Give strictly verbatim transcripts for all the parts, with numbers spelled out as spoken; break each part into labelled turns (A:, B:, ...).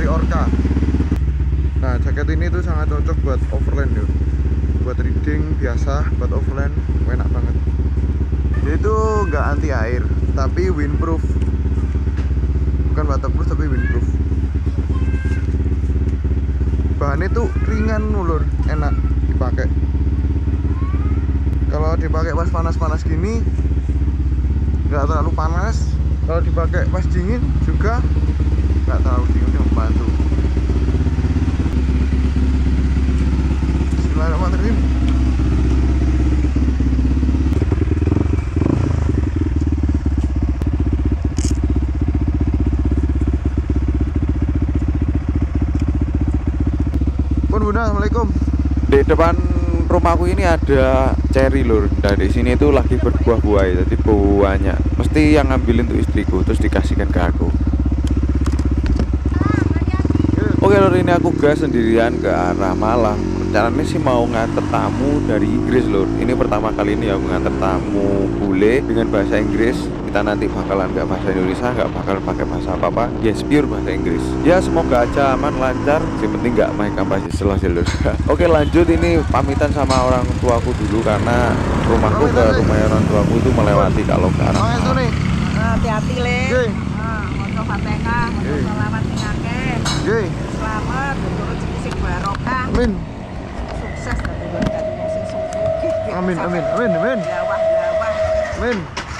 A: Orca. Nah, jaket ini tuh sangat cocok buat overland yo. Buat reading biasa, buat overland enak banget. Dia itu nggak anti air, tapi windproof. Bukan waterproof tapi windproof. Bahannya tuh ringan ulur, enak dipakai. Kalau dipakai pas panas-panas gini nggak terlalu panas. Kalau dipakai pas dingin juga nggak terlalu dingin, membantu. Bismillahirrahmanirrahim. Pun Bunda, assalamualaikum.
B: Di depan rumahku ini ada cherry lur. Dari sini itu lagi berbuah-buah, jadi buahnya mesti yang ngambilin tuh istriku terus dikasihkan ke aku. Oke lur, ini aku gas sendirian ke arah Malang. Rencananya sih mau nganter tamu dari Inggris lur. Ini pertama kali ini ya nganter tamu bule dengan bahasa Inggris. Kita nanti bakalan nggak bahasa Indonesia, nggak bakal pakai bahasa apa-apa, yes pure bahasa Inggris. Ya semoga aja aman lancar, yang penting nggak main kampanye selah lur. Oke lanjut, ini pamitan sama orang tuaku dulu karena rumahku ke rumah orang tuaku itu melewati kalau ke arah Malang.
C: Hati-hati le. Moco Fatihah, moco selamat ngake. Selamat, turut sing barokah.
A: Amin.
C: Sukses dari dari sing sukses.
A: Amin amin amin amin.
C: Lawah lawah.
A: Amin.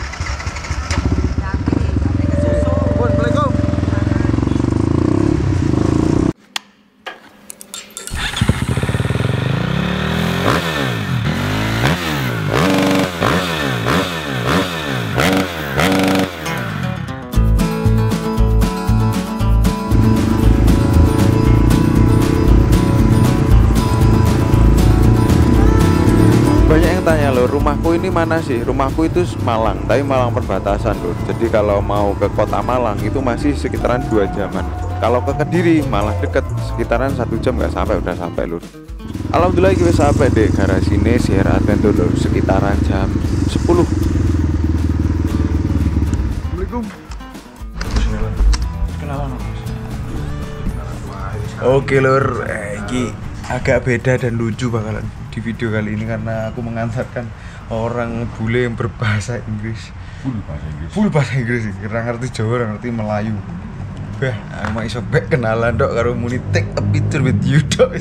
C: Hati, sampai ke susu.
A: Assalamualaikum.
B: Banyak yang tanya loh, rumahku ini mana sih? Rumahku itu Malang, tapi Malang perbatasan loh. Jadi kalau mau ke kota Malang itu masih sekitaran dua jaman. Kalau ke Kediri malah deket, sekitaran satu jam nggak sampai, udah sampai lur. Alhamdulillah kita sampai deh garasi ini Sierra Adventure lur, sekitaran jam sepuluh.
A: Assalamualaikum.
B: Oke lur, eh, ini agak beda dan lucu bakalan di video kali ini karena aku mengantarkan orang bule yang berbahasa Inggris.
D: Full bahasa Inggris.
B: Full bahasa Inggris, ora ngerti Jawa, ora ngerti Melayu. Bah, aku mau iso bek kenalan dok karo muni take a picture with you dok.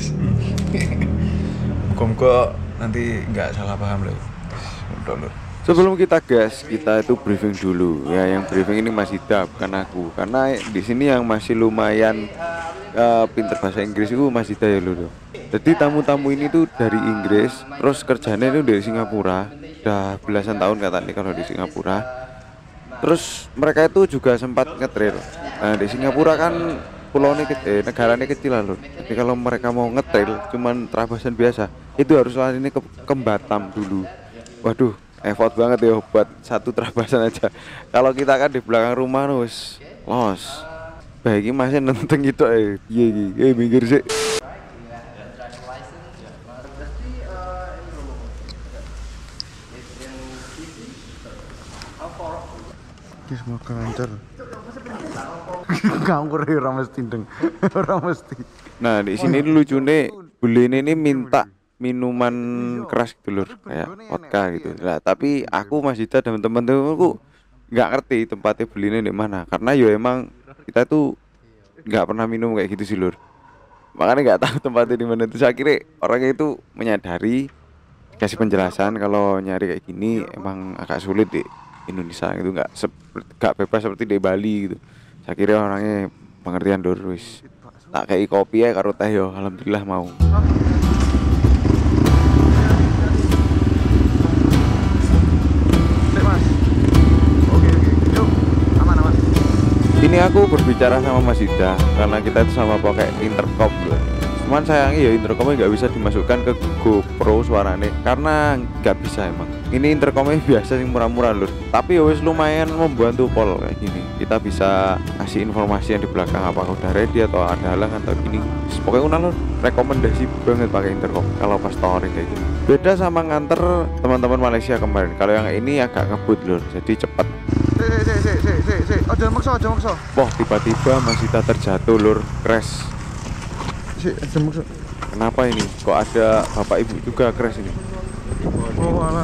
B: Muga-muga nanti nggak salah paham loh. Udah, sebelum kita gas, kita itu briefing dulu. Ya, yang briefing ini Mas Ida, bukan aku. Karena di sini yang masih lumayan uh, pinter bahasa Inggris itu Mas Ida ya lho. Jadi tamu-tamu ini tuh dari Inggris, terus kerjanya itu dari Singapura. Udah belasan tahun katanya kalau di Singapura. Terus mereka itu juga sempat ngetrail. Nah, di Singapura kan pulaunya eh, negaranya kecil lah lho. Jadi kalau mereka mau ngetrail cuman terabasan biasa, itu harus lari ini ke, ke Batam dulu. Waduh, effort banget ya buat satu terabasan aja. Kalau kita kan di belakang rumah terus los. Baik, masih nenteng gitu eh. Iya iya, eh minggir sih.
A: Semoga lancar. Nganggur ya ora mesti deng. Ora mesti.
B: Nah, di sini lucu nih, bule ini minta minuman keras gitu lur, kayak vodka gitu. Lah, tapi aku Mas Ida dan teman-temanku nggak ngerti tempatnya belinya di mana. Karena yo emang kita tuh nggak pernah minum kayak gitu sih lur. Makanya nggak tahu tempatnya di mana. Terus akhirnya orangnya itu menyadari, kasih penjelasan kalau nyari kayak gini emang agak sulit di Indonesia gitu, nggak nggak bebas seperti di Bali gitu. Saya kira orangnya pengertian lur, wis tak kayak kopi ya karo teh yo, alhamdulillah mau. Ini aku berbicara sama Mas Ida karena kita itu sama pakai intercom loh. Cuman sayangnya ya intercomnya nggak bisa dimasukkan ke GoPro suaranya karena nggak bisa emang. Ini intercomnya biasa yang murah-murah lur. Tapi ya wis lumayan membantu pol kayak gini. Kita bisa kasih informasi yang di belakang apakah udah ready atau ada halangan atau gini. Pokoknya unang lur, rekomendasi banget pakai intercom kalau pas touring kayak gini. Beda sama nganter teman-teman Malaysia kemarin. Kalau yang ini agak ngebut lur, jadi cepat.
A: Sik sik sik sik sik sik. Aja maksa, aja maksa.
B: Wah, tiba-tiba Masita terjatuh lur, crash.
A: Sik, aja maksa.
B: Kenapa ini? Kok ada bapak ibu juga crash ini?
A: Oh alah.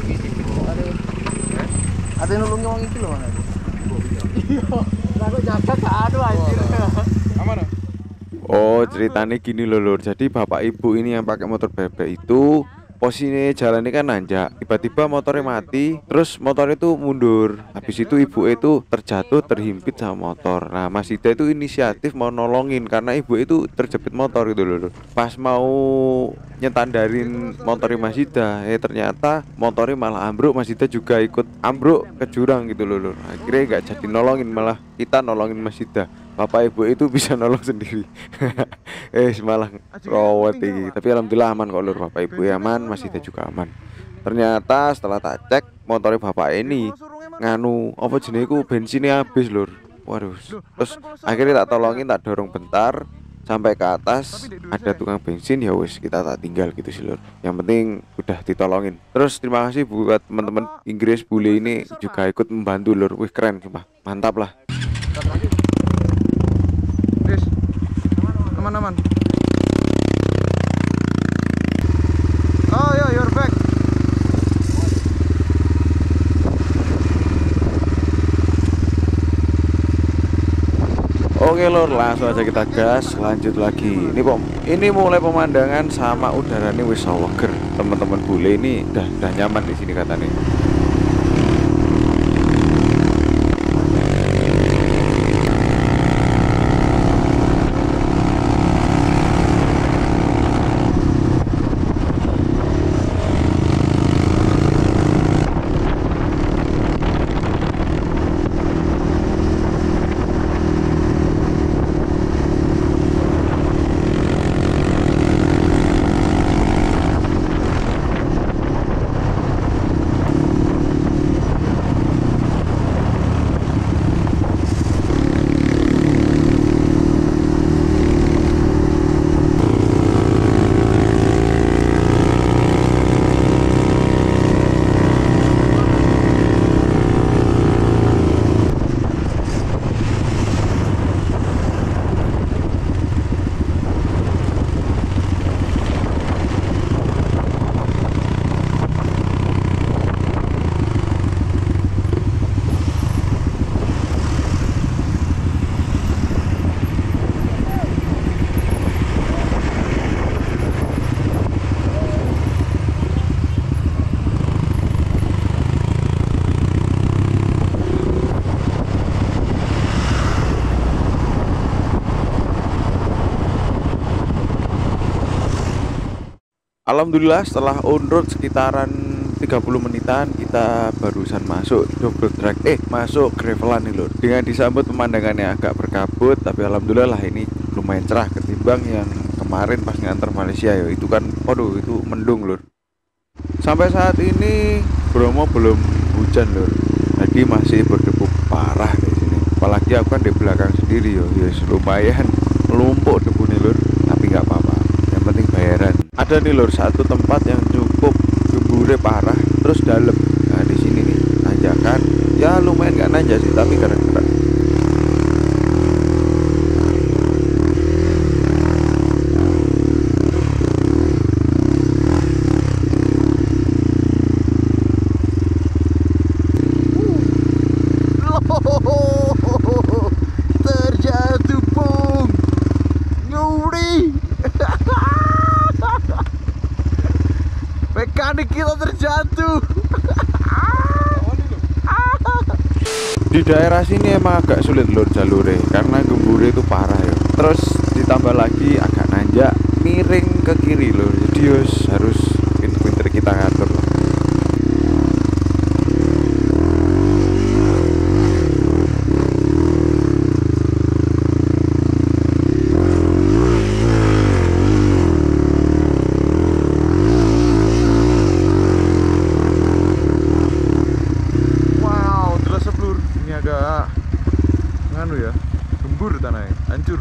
D: Ada yang nulungi wong iki lho, Mas.
C: Iya. Lah kok jaga gak anu anjir.
A: Aman.
B: Oh, ceritanya gini loh lur. Jadi bapak ibu ini yang pakai motor bebek itu posisinya jalan ini kan nanjak. Tiba-tiba motornya mati, terus motor itu mundur. Habis itu ibu itu terjatuh, terhimpit sama motor. Nah, Mas Ida itu inisiatif mau nolongin karena ibu itu terjepit motor gitu loh lur. Pas mau nyetandarin motornya Mas Ida, eh ternyata motornya malah ambruk. Mas Ida juga ikut ambruk ke jurang gitu loh lur. Akhirnya nggak jadi nolongin, malah kita nolongin Mas Ida. Bapak ibu itu bisa nolong sendiri. eh malah rawat iki. Tapi alhamdulillah aman kok lur, bapak ibu ya aman, Mas Ida juga aman. Ternyata setelah tak cek motornya bapak ini nganu apa jenengku bensinnya habis lur. Waduh. Terus akhirnya tak tolongin, tak dorong bentar sampai ke atas, ada tukang bensin, ya wis kita tak tinggal gitu sih lur. Yang penting udah ditolongin. Terus terima kasih buat teman-teman Inggris bule ini juga ikut membantu lur. Wih keren sumpah. Mantap lah.
A: Des. Aman-aman. Oh ya, you're back.
B: Oke lor, langsung aja kita gas, lanjut lagi. Ini pom, ini mulai pemandangan sama udaranya wis seger. Teman-teman bule ini udah udah nyaman di sini katanya. Alhamdulillah setelah on road sekitaran tiga puluh menitan kita barusan masuk double track eh masuk gravelan nih lur. Dengan disambut pemandangannya agak berkabut, tapi alhamdulillah lah ini lumayan cerah ketimbang yang kemarin pas nganter Malaysia ya. Itu kan waduh itu mendung lur. Sampai saat ini Bromo belum hujan lur. Jadi masih berdebu parah di sini. Apalagi aku kan di belakang sendiri yo. Ya lumayan melumpuk debu nih lur, tapi nggak apa-apa. Yang penting bayaran. Ada nih lur satu tempat yang cukup gembure parah terus dalam. Nah di sini nih tanjakan ya lumayan gak nanjak sih tapi keren-keren.
A: Terjatuh pung nguri. Mekanik kita terjatuh.
B: Di daerah sini emang agak sulit lur jalure karena gembure itu parah ya. Terus ditambah lagi agak nanjak, miring ke kiri lur. Jadi yos, harus pinter-pinter kita ngatur lah.
A: Agak nganu ya, gembur tanahnya, hancur.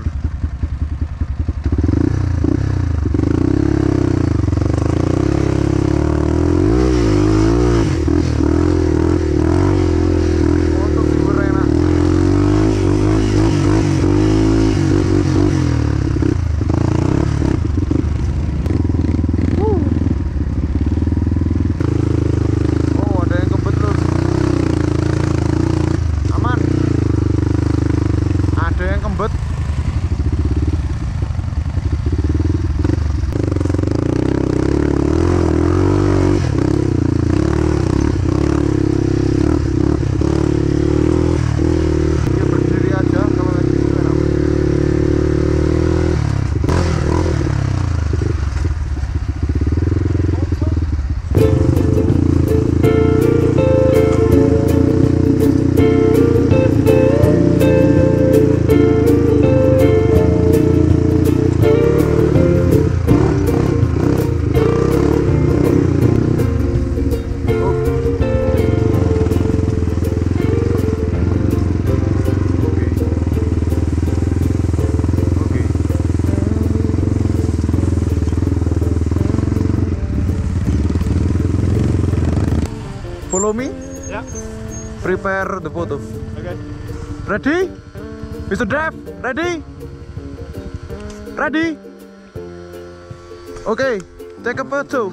A: Follow me.
E: Yeah.
A: Prepare the photo.
E: Okay.
A: Ready? Mister Drive, ready? Ready? Oke, okay, take a photo.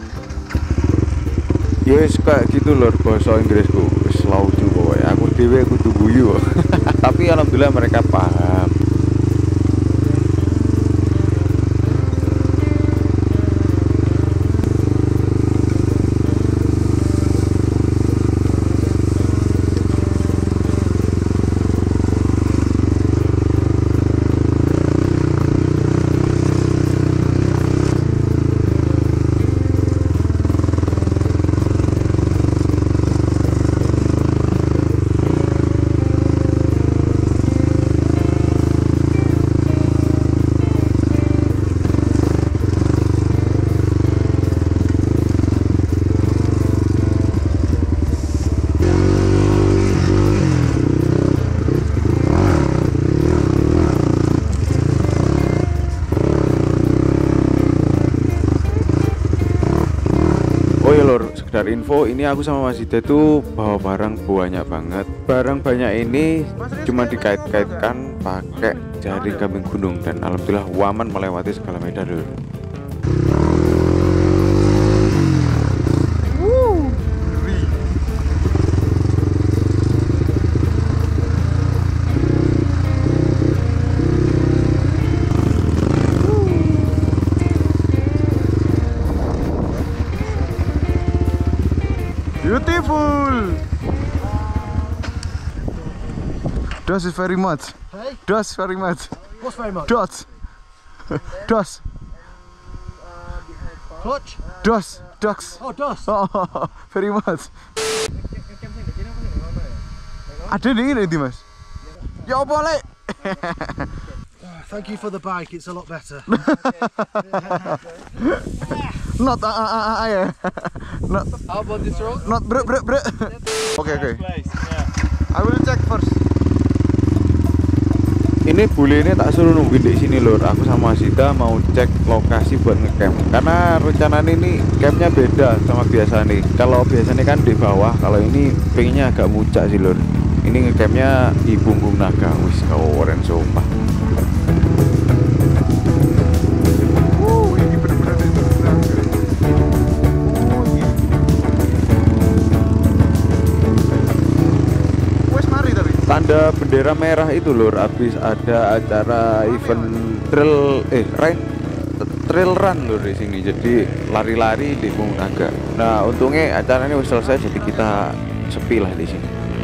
B: Ya wis kayak gitu lur bahasa Inggrisku. Wis lauju pokoknya. Aku dhewe kudu guyu. Tapi alhamdulillah mereka paham. Oh ya lor, sekedar info, ini aku sama Mas Ida tuh bawa barang banyak banget. Barang banyak ini cuma dikait-kaitkan pakai jaring kambing gunung dan alhamdulillah waman melewati segala medan lor.
A: Beautiful. Does it very much.
D: Hey?
A: Does very much.
D: What's very much?
A: Does. Does.
D: Clutch?
A: Does. Does.
D: Oh, dust.
A: Oh, very much. Ada nih ini Mas. Ya apa lek?
D: Thank you for the bike, it's a lot better.
A: Not ah ah ah ya. Not.
E: How about this road?
A: Not bre bre bre. Oke oke.
E: Place. Yeah.
A: I will check first.
B: Ini bule ini tak suruh nungguin di sini lur. Aku sama Sita mau cek lokasi buat ngecamp. Karena rencana ini campnya beda sama biasa nih. Kalau biasanya kan di bawah, kalau ini pengennya agak muncak sih lur. Ini ngecampnya di punggung naga. Wis keren sumpah.
A: Uh, ini bener-bener itu. Oh, ini. Wes mari tadi.
B: Tanda bendera merah itu lur, habis ada acara event trail eh rain trail run lur di sini. Jadi lari-lari di Punggung Naga. Nah, untungnya acaranya udah selesai jadi kita sepi lah di sini.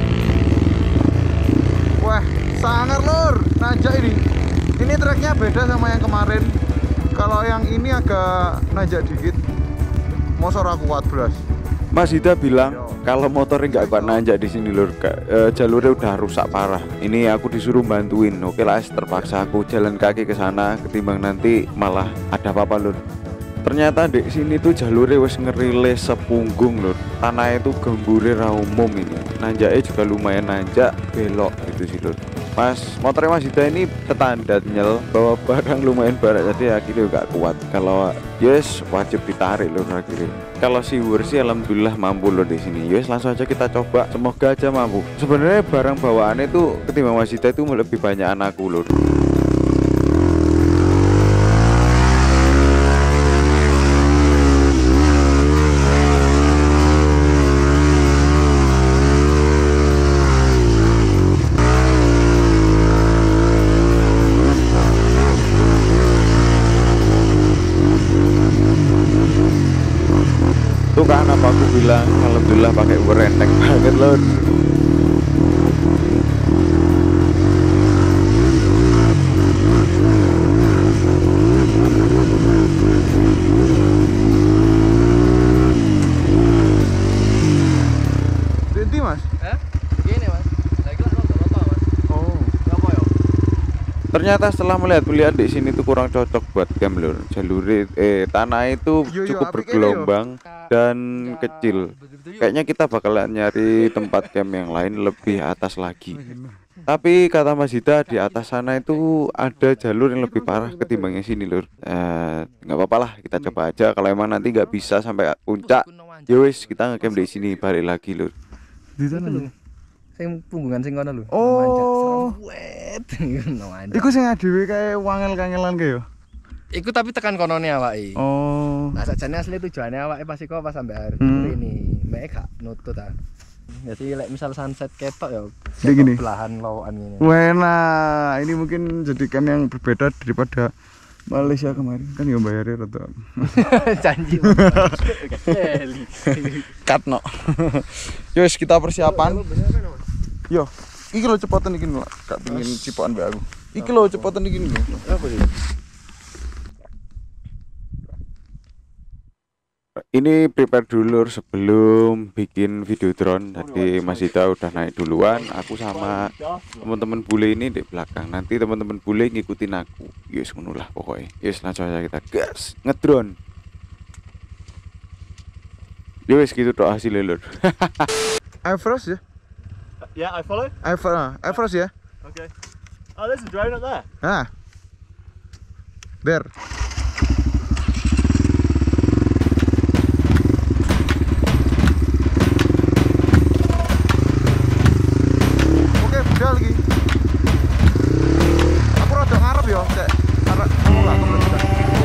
A: Wah, sangar lur, nanjak ini. Ini treknya beda sama yang kemarin. Kalau yang ini agak nanjak dikit. Mosor aku kuat belas.
B: Mas Ida bilang kalau motornya nggak kuat nanjak di sini lur, e, jalurnya udah rusak parah. Ini aku disuruh bantuin. Oke lah, terpaksa aku jalan kaki ke sana ketimbang nanti malah ada apa-apa lur. Ternyata di sini tuh jalurnya wes ngerile sepunggung lur. Tanahnya itu gembure ra umum ini. Nanjaknya juga lumayan nanjak, belok gitu sih lur. Mas, motornya Mas Ida ini tetanda nyel bawa barang lumayan berat jadi akhirnya gak kuat. Kalau yes wajib ditarik lur akhirnya. Kalau si Wur sih alhamdulillah mampu lur di sini. Yes langsung aja kita coba, semoga aja mampu. Sebenarnya barang bawaannya itu ketimbang Mas Ida itu lebih banyak anakku lur. Tuh kan apa aku bilang alhamdulillah pakai Uber enteng banget lur.
A: Berhenti Mas?
E: Eh? Gini mas. Lagi lah nonton apa mas?
A: Oh.
E: Apa ya?
B: Ternyata setelah melihat-lihat di sini tuh kurang cocok buat camp lur. Jalur eh tanah itu
A: Yo, yo,
B: cukup
A: apik
B: bergelombang dan kecil. Kayaknya kita bakalan nyari tempat camp yang lain lebih atas lagi. Tapi kata Mas Ida di atas sana itu ada jalur yang lebih parah ketimbang yang sini lur. Eh, nggak apa-apa lah, kita coba aja. Kalau emang nanti nggak bisa sampai puncak, ya wis kita ngecamp di sini balik lagi lur.
A: Di sana.
E: Iku lho. Sing punggungan sing kono lho.
A: Oh.
E: Wet. Ngono manjat.
A: Iku sing dhewe kae wangel-kangelan kae yo.
E: Iku tapi tekan konone awake.
A: Oh.
E: Nah, sakjane asli tujuane awake pas iku pas sampe air
A: Hmm.
E: ini. Mek gak nutut ah. Jadi lek misal sunset ketok ya
A: Kayak gini.
E: belahan lowokan ini.
A: Wena, ini mungkin jadikan yang berbeda daripada Malaysia kemarin kan ya bayarnya rada.
E: Janji.
A: Cut no. Yos kita persiapan. Yo, iki lho cepetan iki lho. Gak pengin cipokan mbak aku. Iki lho cepetan iki lho.
E: Apa sih?
B: Ini prepare dulu sebelum bikin video drone. Tadi Mas Ida udah naik duluan, aku sama teman-teman bule ini di belakang. Nanti teman-teman bule ngikutin aku. Yes, ngono lah pokoknya. Yes, langsung aja kita gas ngedrone. Yes, gitu doa hasilnya lur.
A: I frost ya.
F: Yeah, I follow.
A: I frost, I frost ya.
F: Okay. Oh, there's a drone up there.
A: Ah. There. Oke, budal lagi. Aku rada ngarep yo, cek. Arek kamu lah aku budal.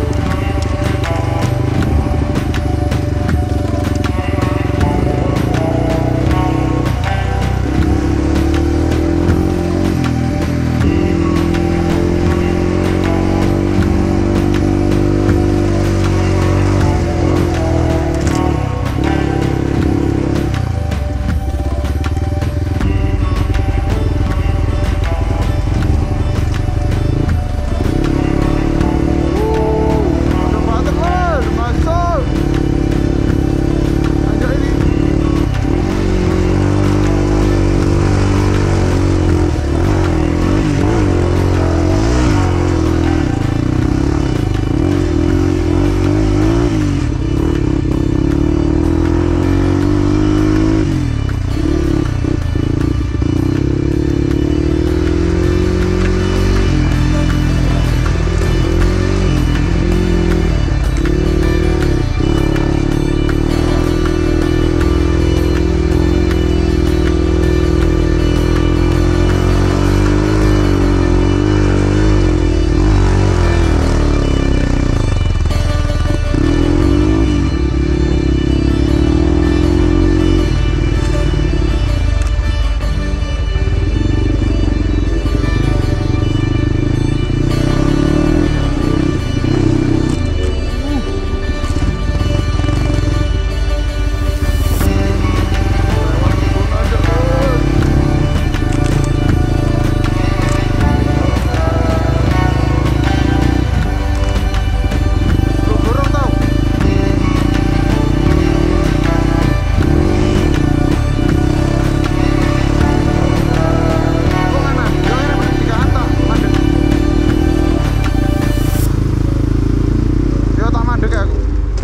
A: Mantap banget, Lur. Masuk. Anjir ini. Lu burung tau? Lu mana? Jangan ada pertigaan tak? Mandek. Yo tak mandek ya aku.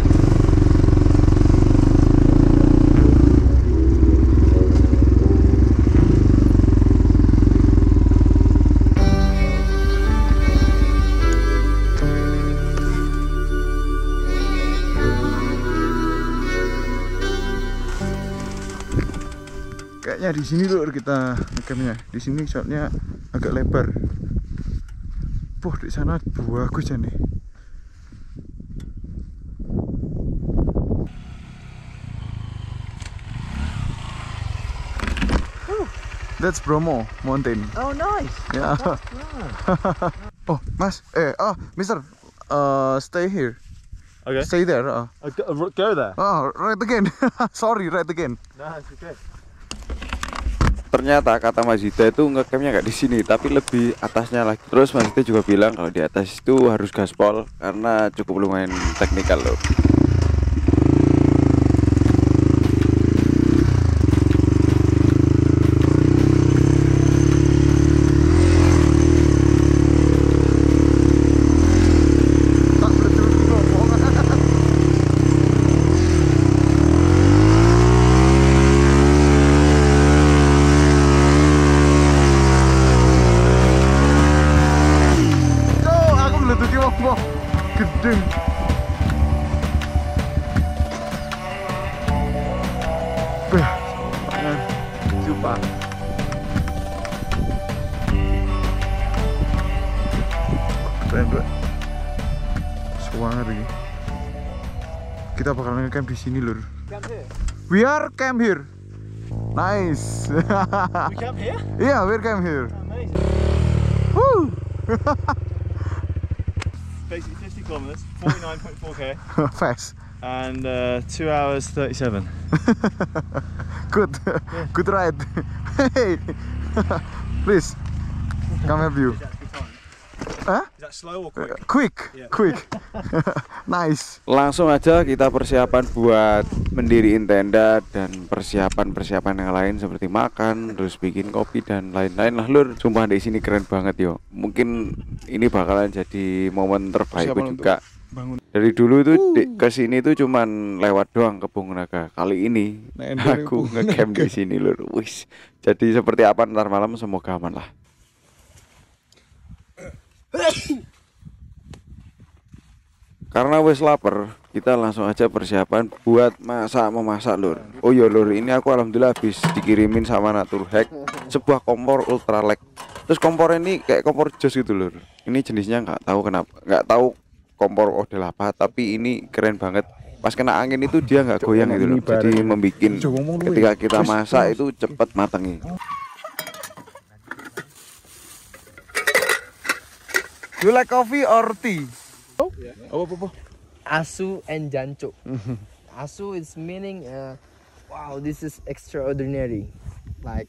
A: Kayaknya di sini loh kita ngecampnya. Di sini shotnya agak lebar. Puh, di sana bagus ya nih. That's Bromo Mountain.
E: Oh, nice.
A: Ya. Oh, Mas, eh, oh, Mister, uh, stay here.
F: Okay.
A: Stay there. Uh.
F: I go, uh, go there.
A: Oh, right again. Sorry, right again.
F: No, it's okay.
B: Ternyata kata Mas Ida itu ngecampnya nggak di sini, tapi lebih atasnya lagi. Terus Mas Ida juga bilang kalau di atas itu harus gaspol karena cukup lumayan teknikal loh.
A: Tak betul ngomong. Cuk, aku meletuki wong-wong gedeng. Beh, Dua. Suwanger iki. Kita bakal nge-camp di sini, Lur.
F: Camp here.
A: We are camp here. Nice.
F: We camp here?
A: Yeah, we're camp here.
F: Amazing.
A: Woo!
F: Basically fifty kilometers, forty-nine point four k,
A: Fast.
F: and uh, two hours thirty-seven.
A: Good. Good ride. Hey. Please. Come help you.
F: Is that good time?
A: Huh?
F: Is that slow or quick?
A: Quick.
F: Yeah.
A: Quick. Nice.
B: Langsung aja kita persiapan buat mendiriin tenda dan persiapan-persiapan yang lain seperti makan, terus bikin kopi dan lain-lain lah, Lur. Sumpah di sini keren banget yo. Mungkin ini bakalan jadi momen terbaikku juga.
A: Bangun.
B: Dari dulu itu uh. ke sini tuh cuman lewat doang ke Bung Naga. Kali ini
A: Nah,
B: aku nge-camp di sini, Lur. Wis. Jadi seperti apa ntar malam semoga aman lah. Karena wes lapar, kita langsung aja persiapan buat masak memasak, Lur. Oh iya, Lur, ini aku alhamdulillah habis dikirimin sama Naturhack sebuah kompor ultralek. Terus kompor ini kayak kompor jos gitu, Lur. Ini jenisnya nggak tahu kenapa, nggak tahu kompor model apa, tapi ini keren banget. Pas kena angin itu dia nggak goyang gitu loh. Jadi membuat ketika kita masak itu cepet matangnya.
A: You like coffee or tea?
E: Oh,
A: Oh, apa, apa?
E: Asu and Jancho. Asu is meaning, uh, wow, this is extraordinary. Like,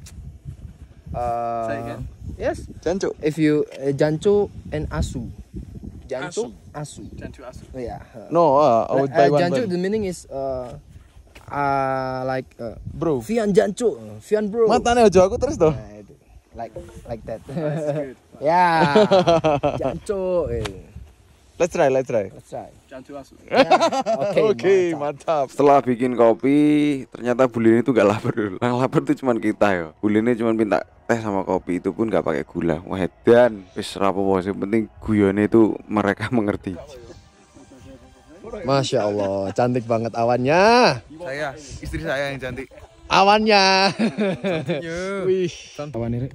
E: uh,
F: Say again.
E: yes.
A: Jancho.
E: If you uh, Jancho and Asu. Jancho, Asu.
F: Jancho Asu.
E: Yeah. uh,
A: No, uh, I would buy
E: uh,
A: one.
E: Jancho,
A: brand.
E: the meaning is uh, uh, like uh,
A: Bro.
E: Fian Jancho, uh, Fian bro.
A: Matanya aja aku terus toh.
E: Nah, itu. Like like that. Yeah. Jancho. eh.
A: Let's try, let's try.
E: Let's try.
F: Jancho Asu.
E: Yeah. Oke,
A: Oke,
E: mantap.
A: mantap.
B: Setelah bikin kopi, ternyata Bulini itu gak lapar dulu. Yang lapar itu cuman kita ya. Bulini cuman minta teh sama kopi, itu pun gak pakai gula. Wah, dan wis rapopo, yang penting guyone itu mereka mengerti.
E: Masya Allah, cantik banget awannya.
A: Saya, istri saya yang cantik.
E: Awannya. Wih. Awan ini.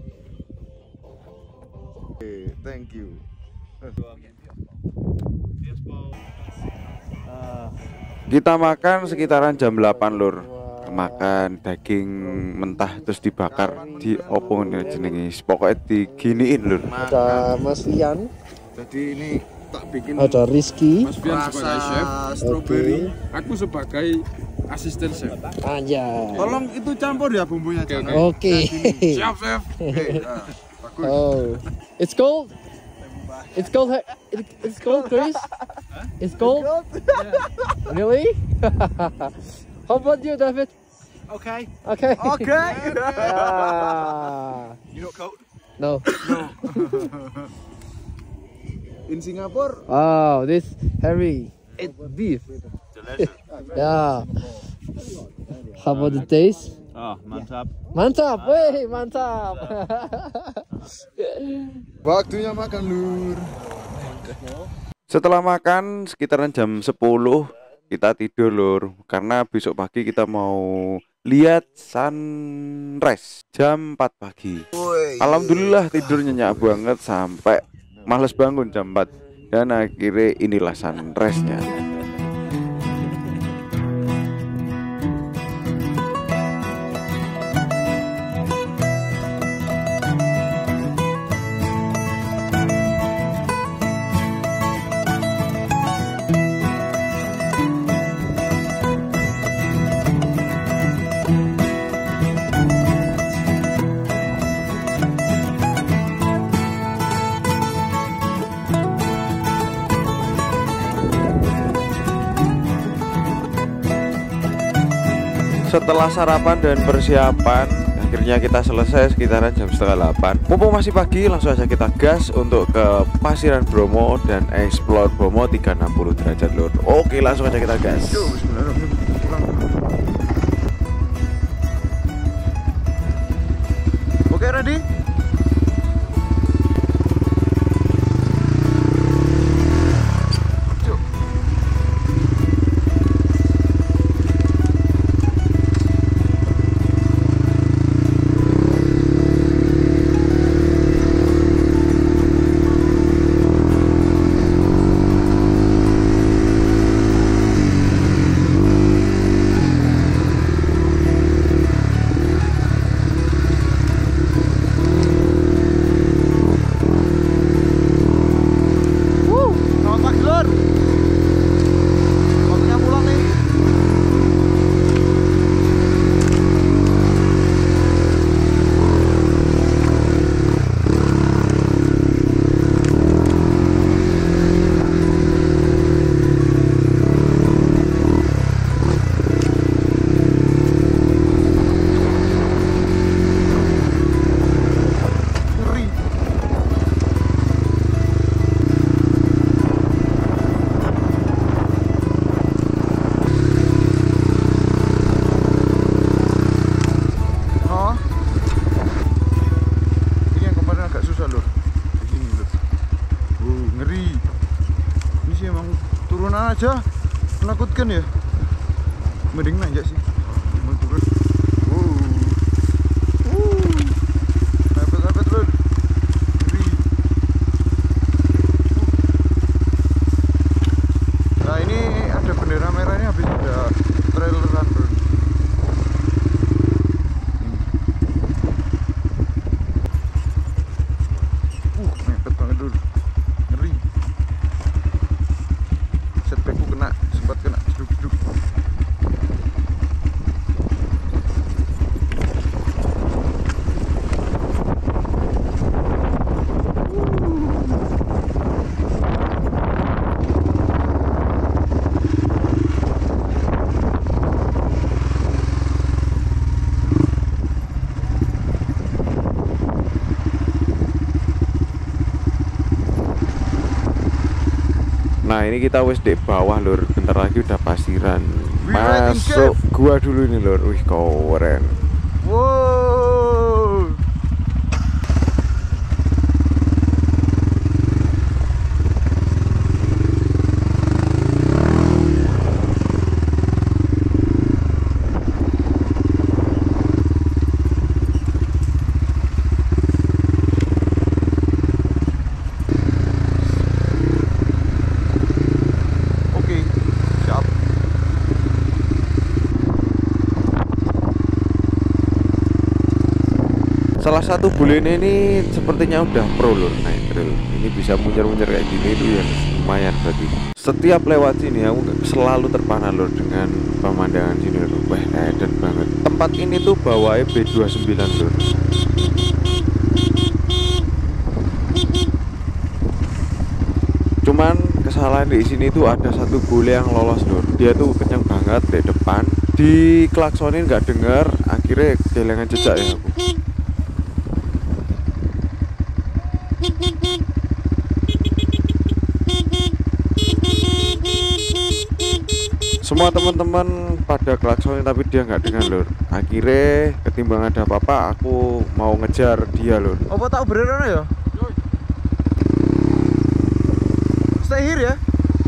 A: Oke, thank you.
B: Kita makan sekitaran jam delapan, Lur. Makan daging mentah terus dibakar di opo nih jenenge. Pokoknya diginiin, Lur.
E: Ada Mas Fian,
A: Jadi ini tak bikin
E: ada Rizky.
G: Mas Fian sebagai chef,
A: strawberry.
G: aku sebagai asisten chef.
E: Aja.
A: Tolong itu campur ya bumbunya.
G: Oke,
A: jangan.
E: Oke.
G: Siap, chef.
A: Oke, nah, bagus.
E: Oh, it's cold. It's cold. it- It's cold, Chris. It's cold. Really? How about you, David?
D: Okay.
E: Okay.
A: Oke.
E: Ah.
F: You not cold?
E: No.
A: In Singapore.
E: Oh, this Harry eat beef.
F: Delicious.
E: Yeah. How about the taste?
F: Oh, mantap.
E: Mantap, weh, mantap.
A: Waktunya makan, Lur.
B: Setelah makan sekitaran jam sepuluh kita tidur, Lur, karena besok pagi kita mau lihat sunrise jam empat pagi. Alhamdulillah tidur nyenyak banget sampai males bangun jam empat, dan akhirnya inilah sunrise-nya. Setelah sarapan dan persiapan, akhirnya kita selesai sekitaran jam setengah delapan. Mumpung masih pagi, langsung aja kita gas untuk ke Pasiran Bromo dan explore Bromo tiga ratus enam puluh derajat, Lur. Oke, langsung aja kita gas.
A: Oke, ready? jalan aja menakutkan ya. Mending nanjak sih. Mau turun. Wow. Uh. Dapat-dapat lur. Ngeri. Nah ini ada bendera merahnya habis ada traileran bro. Uh, mepet banget dulu. Ngeri. Setbackku kena, sempat kena jeduk-jeduk.
B: Nah ini kita wis di bawah lur, bentar lagi udah pasiran.
A: We riding
B: Masuk gua dulu nih lur, wih keren.
A: Wow. Oke, siap.
B: Salah satu bule ini sepertinya udah pro lur naik trail. Ini bisa munyer-munyer kayak gini itu ya lumayan berarti. Setiap lewat sini aku selalu terpana lur dengan pemandangan sini lur. Wah edan banget. Tempat ini tuh bawahnya B dua puluh sembilan lur. Cuman kesalahan di sini tuh ada satu bule yang lolos lur. Dia tuh kencang banget di depan, diklaksonin nggak denger, akhirnya kehilangan jejak ya aku. Semua teman-teman pada klaksonin tapi dia nggak dengar lur. Akhirnya ketimbang ada apa-apa aku mau ngejar dia lur.
A: Apa tak beneran ya? Stay here ya.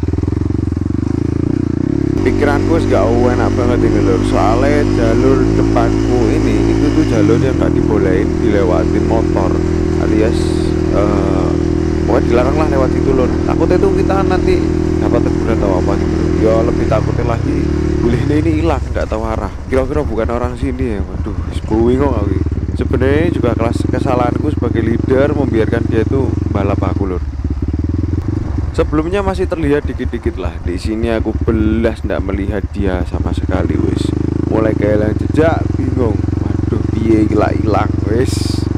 B: Pikiranku gak enak banget ini lur. Soalnya jalur depanku ini itu tuh jalur yang nggak dibolehin dilewatin motor, alias uh, pokoknya dilarang lah lewat itu lur. Takutnya tuh kita nanti dapat teguran atau apa gitu. Ya lebih takutnya lagi bolehnya ini hilang nggak tahu arah. Kira-kira bukan orang sini ya. Waduh, bingung aku. Sebenarnya juga kelas kesalahanku sebagai leader membiarkan dia tuh balap aku lur. Sebelumnya masih terlihat dikit-dikit lah. Di sini aku belas ndak melihat dia sama sekali wis. Mulai kehilangan jejak, bingung. Waduh, piye gila hilang wis.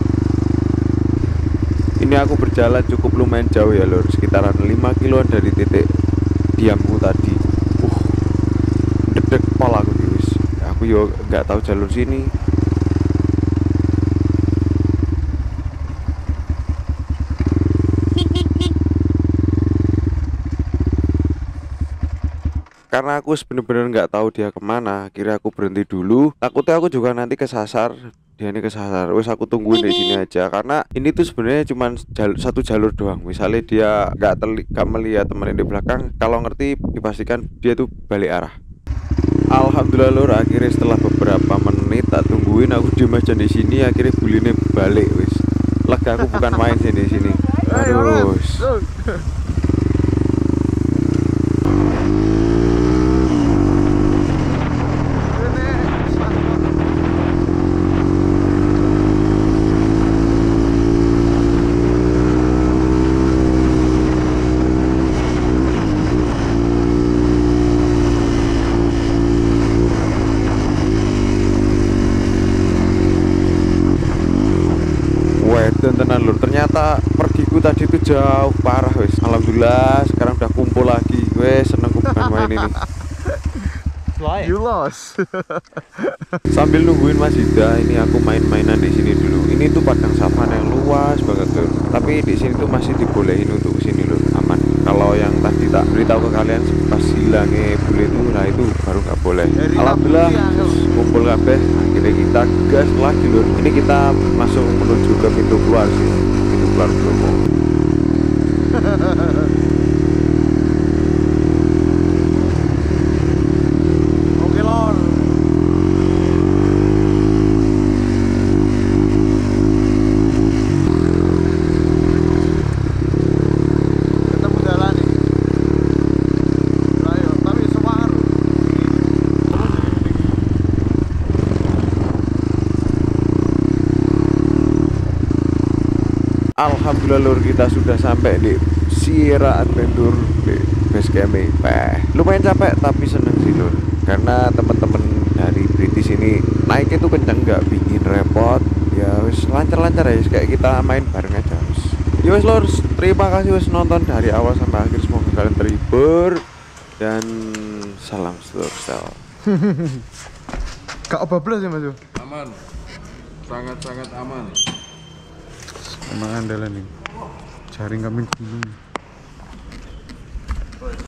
B: Ini aku berjalan cukup lumayan jauh ya lur, sekitaran lima kiloan dari titik diamku tadi. Uh, deg-deg pol aku wis. Aku yo nggak tahu jalur sini. Karena aku bener-bener nggak tahu dia kemana, akhirnya aku berhenti dulu. Takutnya aku juga nanti kesasar, dia ini kesasar. Wes aku tungguin di sini aja, karena ini tuh sebenarnya cuma jalur, satu jalur doang. Misalnya dia nggak terli, nggak melihat temen di belakang, kalau ngerti dipastikan dia tuh balik arah. Alhamdulillah lur, akhirnya setelah beberapa menit tak tungguin, aku diem aja di sini. Akhirnya bulinya balik, wes. Lega aku bukan main sih di sini. Aduh. Dan tenan lur, ternyata pergiku tadi itu jauh parah wes. Alhamdulillah sekarang udah kumpul lagi. Wes seneng bukan main ini.
A: You lost.
B: Sambil nungguin Mas Ida, ini aku main-mainan di sini dulu. Ini tuh padang savana yang luas banget lur. Tapi di sini tuh masih dibolehin untuk sini lur, aman. Kalau yang tadi tak beritahu ke kalian pas hilangnya bule itu, nah itu baru nggak boleh. Alhamdulillah kumpul kabeh, akhirnya kita gas lagi lur. Ini kita masuk menuju ke pintu keluar sih, pintu keluar Bromo. alhamdulillah lur, kita sudah sampai di Sierra Adventure di base camp. Eh, lumayan capek tapi seneng sih lur, karena teman-teman dari British ini naik itu kenceng, nggak bikin repot. Ya wis lancar-lancar ya, kayak kita main bareng aja. Ya wis lur, terima kasih wis nonton dari awal sampai akhir, semoga kalian terhibur dan salam Slurstyle.
A: Kak bablas ya Mas?
G: Aman. Sangat-sangat aman.
A: Emang andalan nih. Jaring kambing gunung.